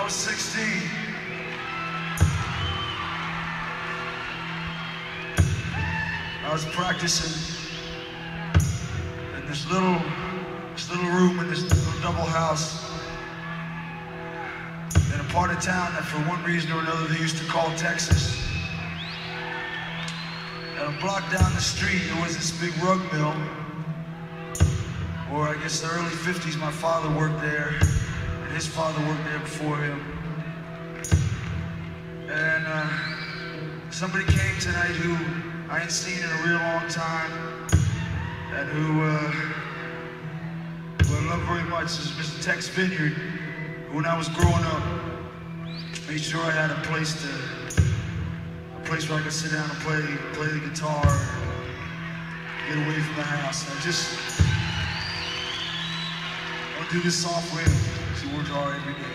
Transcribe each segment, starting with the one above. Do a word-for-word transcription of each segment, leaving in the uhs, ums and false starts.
I was sixteen, I was practicing in this little, this little room in this little double house in a part of town that for one reason or another they used to call Texas. And a block down the street there was this big rug mill, or I guess the early fifties my father worked there, and his father worked there before him. And uh, somebody came tonight who I ain't seen in a real long time, and who, uh, who I love very much is Mister Tex Vineyard, who when I was growing up made sure I had a place to, a place where I could sit down and play, play the guitar, get away from the house. And I just, I'll do this soft rhythm. She works hard every day.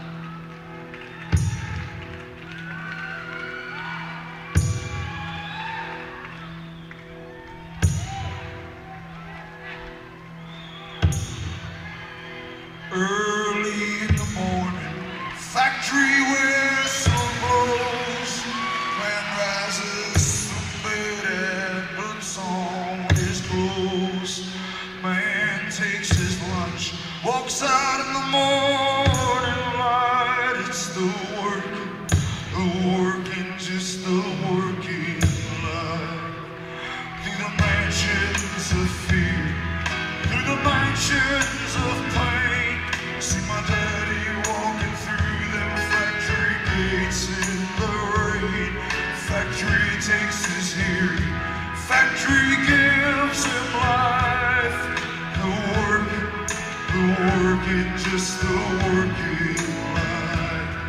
Early in the morning, factory whistle blows, man rises from bed and puts on his clothes. Man takes his lunch, walks out in the morning light. It's the working, the working, just the working life. Through the mansions of fear, through the mansions of pain, see my daddy walking through them factory gates in the rain. Factory takes his hearing, factory gives him life. The working, the working, just the working life.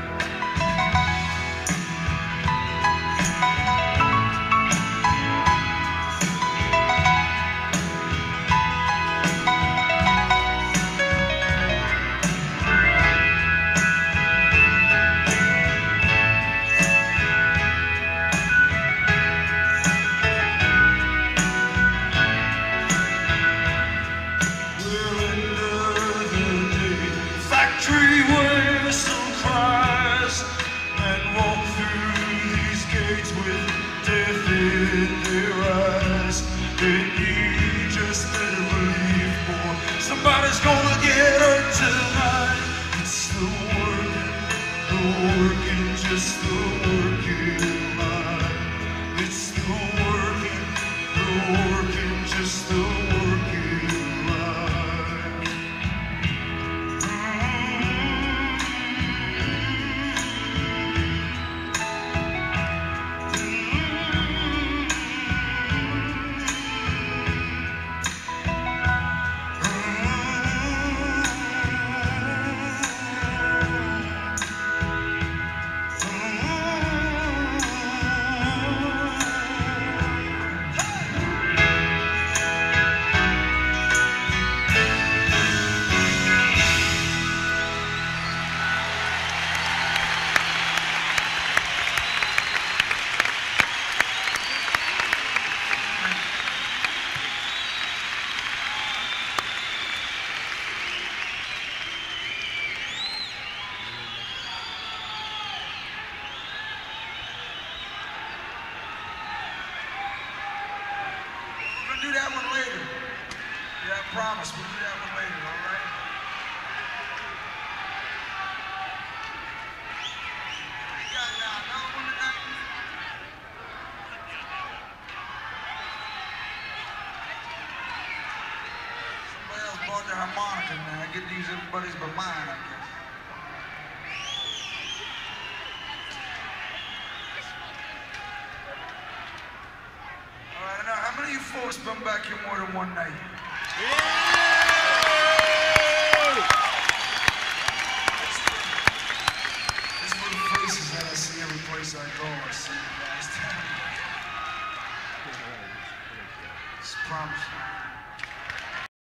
Somebody's gonna get hurt tonight. It's the working, the working, just the working life. It's the working, the working, just the working life. We'll do that one later. Yeah, I promise. We'll do that one later, all right? What do you got now? Another one tonight? Somebody else bought their harmonica now. I get to use everybody's but mine, I guess. How many of you folks been back here more than one night? Yeah! These are the faces that I see every place I go. I see you guys. Just promise you.